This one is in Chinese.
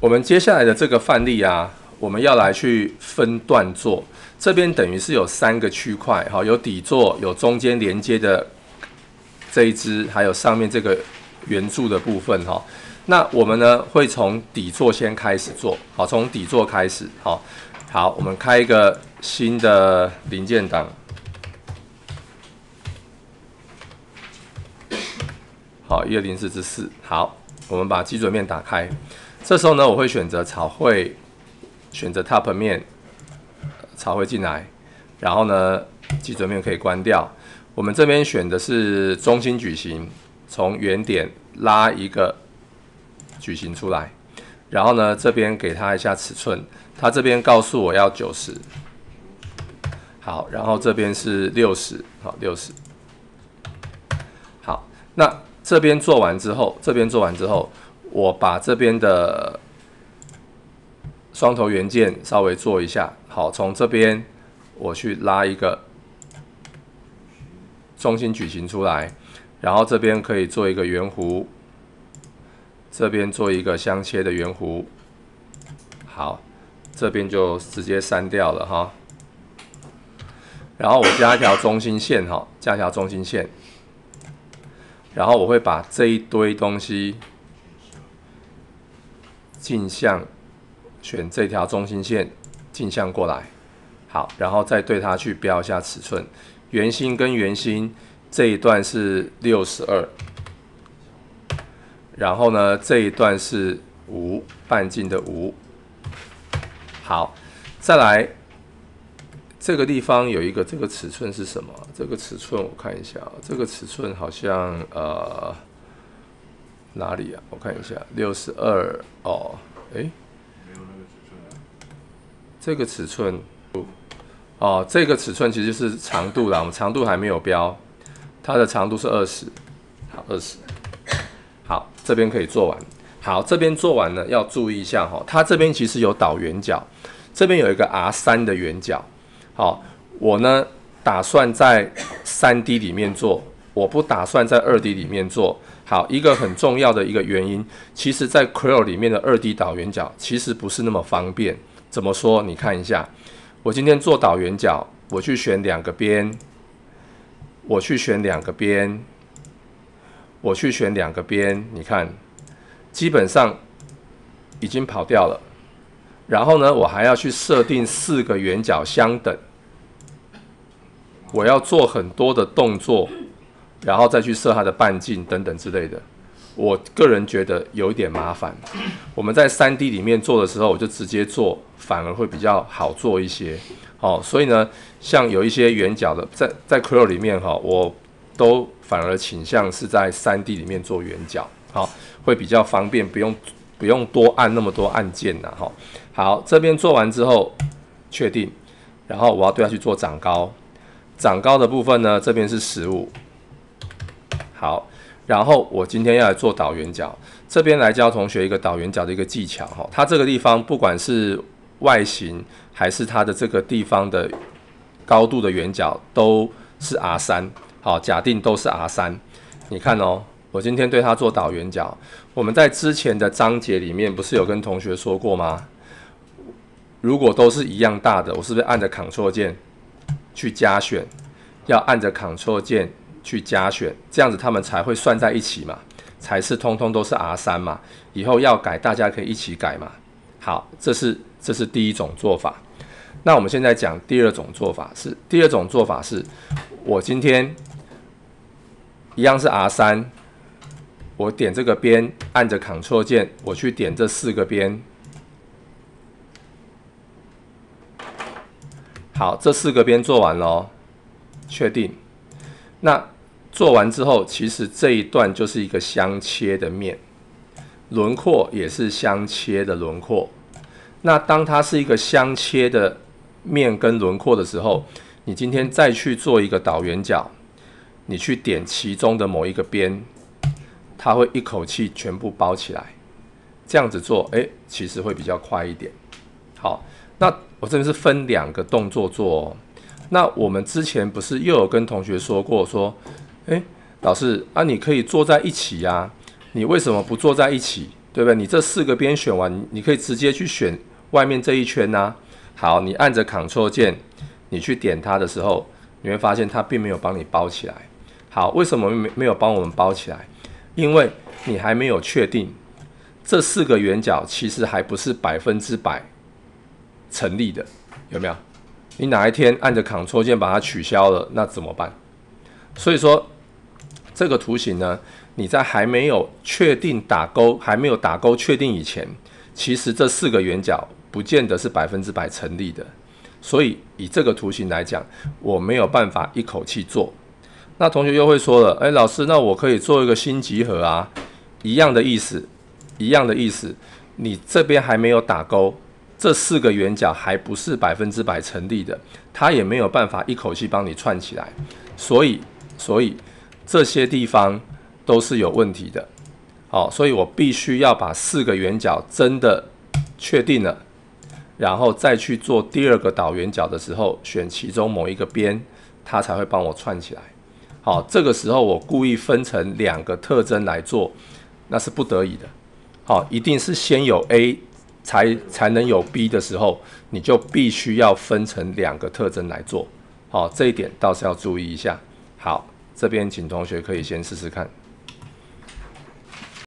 我们接下来的这个范例啊，我们要来去分段做。这边等于是有3个区块，哈，有底座，有中间连接的这一支，还有上面这个圆柱的部分，哈。那我们呢会从底座先开始做，好，从底座开始，好，我们开一个新的零件档，好，1204之4，好，我们把基准面打开。这时候呢，我会选择草绘，选择 Top 面，草绘进来，然后呢，基准面可以关掉。我们这边选的是中心矩形，从原点拉一个矩形出来，然后呢，这边给它一下尺寸，它这边告诉我要90，好，然后这边是60，好，60，好，那这边做完之后，我把这边的双头元件稍微做一下，好，从这边我去拉一个中心矩形出来，然后这边可以做一个圆弧，这边做一个相切的圆弧，好，这边就直接删掉了哈。然后我加一条中心线哈，加一条中心线，然后我会把这一堆东西镜像，选这条中心线镜像过来，好，然后再对它去标一下尺寸，圆心跟圆心这一段是62，然后呢这一段是5，半径的5，好，再来这个地方有一个这个尺寸是什么？这个尺寸我看一下，这个尺寸好像哪里啊？我看一下，62哦，哎，这个尺寸哦，这个尺寸其实是长度啦，我们长度还没有标，它的长度是20，好，20，好，这边可以做完。好，这边做完呢，要注意一下哈，它这边其实有导圆角，这边有一个 R3 的圆角，好，我呢打算在3D 里面做，我不打算在2D 里面做。好，一个很重要的一个原因，其实在 Creo 里面的2D 导圆角其实不是那么方便。怎么说？你看一下，我今天做导圆角，我去选2个边，我去选2个边，我去选2个边，你看，基本上已经跑掉了。然后呢，我还要去设定4个圆角相等，我要做很多的动作。然后再去设它的半径等等之类的，我个人觉得有一点麻烦。我们在3D 里面做的时候，我就直接做，反而会比较好做一些。所以呢，像有一些圆角的，在 Creo 里面我都反而倾向是在3D 里面做圆角，会比较方便，不用多按那么多按键呐。好，这边做完之后确定，然后我要对它去做长高。长高的部分呢，这边是15。好，然后我今天要来做导圆角，这边来教同学一个导圆角的一个技巧哈。它这个地方不管是外形还是它的这个地方的高度的圆角都是 R3， 好，假定都是 R3。你看哦，我今天对它做导圆角，我们在之前的章节里面不是有跟同学说过吗？如果都是一样大的，我是不是按着 Ctrl 键去加选？要按着 Ctrl 键去加选，这样子他们才会算在一起嘛，才是通通都是 R3 嘛。以后要改，大家可以一起改嘛。好，这是第一种做法。那我们现在讲第二种做法是，我今天一样是 R3， 我点这个边，按着 Ctrl 键，我去点这4个边。好，这4个边做完咯，确定。那做完之后，其实这一段就是一个相切的面，轮廓也是相切的轮廓。那当它是一个相切的面跟轮廓的时候，你今天再去做一个导圆角，你去点其中的某一个边，它会一口气全部包起来。这样子做，其实会比较快一点。好，那我这边是分2个动作做哦。那我们之前不是又有跟同学说过，老师啊，你可以坐在一起啊，你为什么不坐在一起？ 对不对？你这4个边选完，你可以直接去选外面这一圈呐。好，你按着 Ctrl 键，你去点它的时候，你会发现它并没有帮你包起来。好，为什么没有帮我们包起来？因为你还没有确定这4个圆角其实还不是100%成立的，有没有？你哪一天按着 Ctrl 键把它取消了，那怎么办？所以说这个图形呢，你在还没有确定打勾，还没有打勾确定以前，其实这4个圆角不见得是100%成立的。所以以这个图形来讲，我没有办法一口气做。那同学又会说了，老师，那我可以做一个新集合啊，一样的意思，一样的意思。你这边还没有打勾，这4个圆角还不是100%成立的，它也没有办法一口气帮你串起来。所以这些地方都是有问题的。好，所以我必须要把4个圆角真的确定了，然后再去做第2个导圆角的时候，选其中某一个边，它才会帮我串起来。好，这个时候我故意分成2个特征来做，那是不得已的。好，一定是先有 A 才能有 B 的时候，你就必须要分成2个特征来做。好，这一点倒是要注意一下。好，这边请同学可以先试试看。